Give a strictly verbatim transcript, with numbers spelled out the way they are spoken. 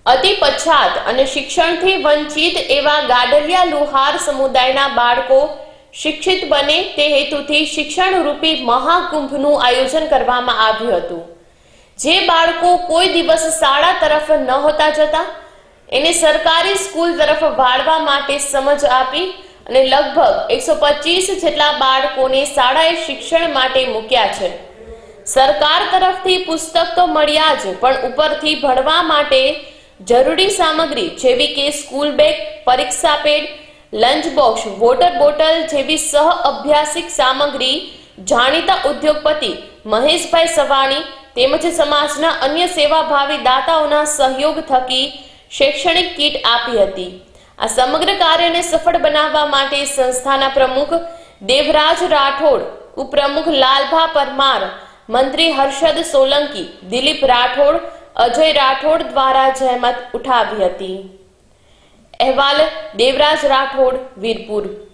अति पछात અને શિક્ષણથી વંચિત એવા ગાડલિયા લુહાર સમુદાયના બાળકો શિક્ષિત બને તે હેતુથી શિક્ષણ રૂપી મહાકુંભનું આયોજન કરવામાં આવ્યું હતું। જે બાળકો કોઈ દિવસ શાળા તરફ નહોતા જતા એને સરકારી સ્કૂલ તરફ વાળવા માટે સમજ આપી અને લગભગ एक सौ पच्चीस જેટલા બાળકોને શાળાએ શિક્ષણ માટે મૂક્યા છે। સરકાર તરફથી પુસ્તક તો મળ્યા જ પણ ઉપરથી ભણવા માટે जरूरी सामग्री जेवी के स्कूल बेग, परीक्षा pad, lunch box, water bottle जेवी सह अभ्यासिक सामग्री जाणीता उद्योगपति महेश भाई सवाणी तेमज समाजना अन्य सेवाभावी दाताओना सहयोग थकी शैक्षणिक किट आपी हती। आ समग्र कार्यने सफल बनाववा माटे संस्थाना प्रमुख देवराज राठोड, उपप्रमुख लालभा परमार, मंत्री हर्षद सोलंकी, दिलीप राठोड, अजय राठोड द्वारा जहमत उठावी हती। अहवाल देवराज राठोड, वीरपुर।